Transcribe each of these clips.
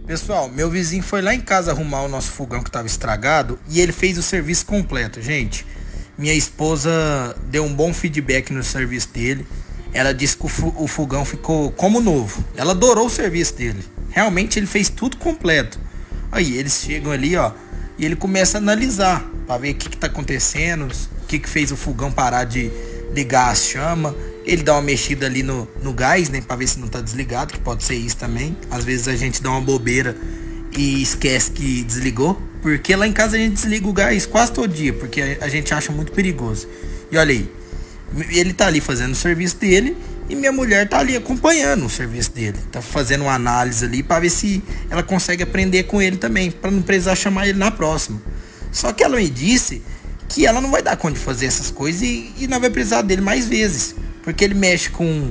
Pessoal, meu vizinho foi lá em casa arrumar o nosso fogão que estava estragado e ele fez o serviço completo, gente. Minha esposa deu um bom feedback no serviço dele. Ela disse que o fogão ficou como novo. Ela adorou o serviço dele. Realmente ele fez tudo completo. Aí eles chegam ali, ó, e ele começa a analisar para ver o que tá acontecendo, o que fez o fogão parar de ligar a chama. Ele dá uma mexida ali no gás, né, para ver se não tá desligado, que pode ser isso também. Às vezes a gente dá uma bobeira e esquece que desligou, porque lá em casa a gente desliga o gás quase todo dia, porque a gente acha muito perigoso. E olha aí, ele tá ali fazendo o serviço dele e minha mulher tá ali acompanhando o serviço dele, tá fazendo uma análise ali para ver se ela consegue aprender com ele também, para não precisar chamar ele na próxima. Só que ela me disse que ela não vai dar conta de fazer essas coisas e não vai precisar dele mais vezes, porque ele mexe com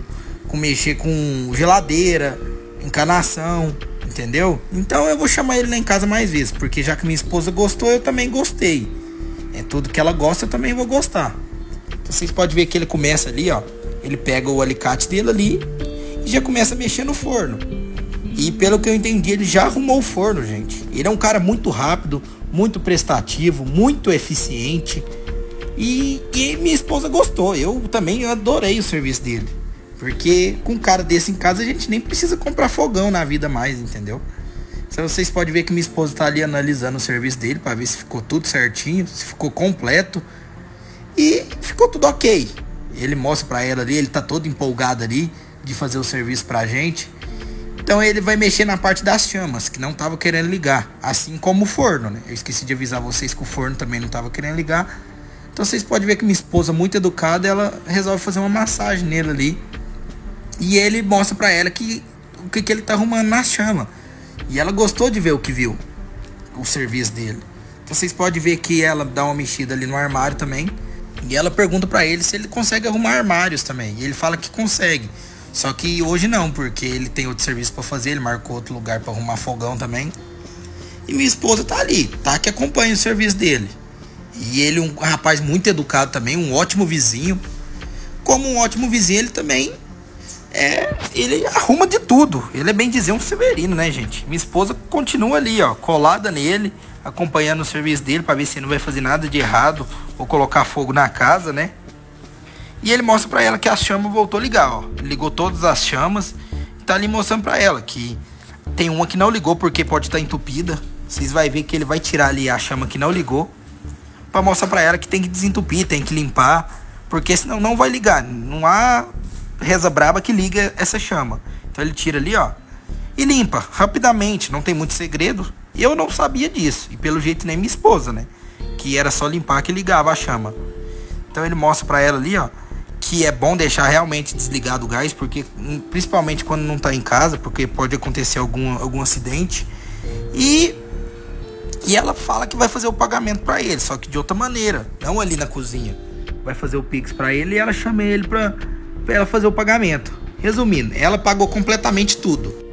geladeira, encanação, entendeu? Então eu vou chamar ele lá em casa mais vezes, porque já que minha esposa gostou, eu também gostei. É tudo que ela gosta, eu também vou gostar. Então vocês podem ver que ele começa ali, ó. Ele pega o alicate dele ali e já começa a mexer no forno. E pelo que eu entendi, ele já arrumou o forno, gente. Ele é um cara muito rápido, muito prestativo, muito eficiente. E minha esposa gostou. Eu também adorei o serviço dele. Porque com um cara desse em casa a gente nem precisa comprar fogão na vida mais, entendeu? Então vocês podem ver que minha esposa tá ali analisando o serviço dele para ver se ficou tudo certinho, se ficou completo. E ficou tudo ok. Ele mostra pra ela ali, ele tá todo empolgado ali de fazer o serviço pra gente. Então ele vai mexer na parte das chamas, que não tava querendo ligar. Assim como o forno, né? Eu esqueci de avisar vocês que o forno também não tava querendo ligar. Então vocês podem ver que minha esposa, muito educada, ela resolve fazer uma massagem nele ali. E ele mostra pra ela o que ele tá arrumando na chama. E ela gostou de ver o que viu, o serviço dele. Então vocês podem ver que ela dá uma mexida ali no armário também. E ela pergunta pra ele se ele consegue arrumar armários também. E ele fala que consegue. Só que hoje não, porque ele tem outro serviço pra fazer. Ele marcou outro lugar pra arrumar fogão também. E minha esposa tá ali, tá? Que acompanha o serviço dele. E ele é um rapaz muito educado também, um ótimo vizinho. Como um ótimo vizinho, ele também ele arruma de tudo. Ele é bem dizer um severino, né, gente? Minha esposa continua ali, ó, colada nele, acompanhando o serviço dele para ver se ele não vai fazer nada de errado ou colocar fogo na casa, né? E ele mostra para ela que a chama voltou a ligar, ó. Ele ligou todas as chamas e tá ali mostrando para ela que tem uma que não ligou porque pode estar entupida. Vocês vão ver que ele vai tirar ali a chama que não ligou para mostrar para ela que tem que desentupir, tem que limpar, porque senão não vai ligar. Não há reza braba que liga essa chama. Então ele tira ali, ó, e limpa rapidamente, não tem muito segredo. E eu não sabia disso, e pelo jeito nem minha esposa, né, que era só limpar que ligava a chama. Então ele mostra pra ela ali, ó, que é bom deixar realmente desligado o gás, porque principalmente quando não tá em casa, porque pode acontecer algum acidente. E ela fala que vai fazer o pagamento pra ele, só que de outra maneira, não ali na cozinha. Vai fazer o Pix pra ele e ela chama ele pra ela fazer o pagamento. Resumindo, ela pagou completamente tudo.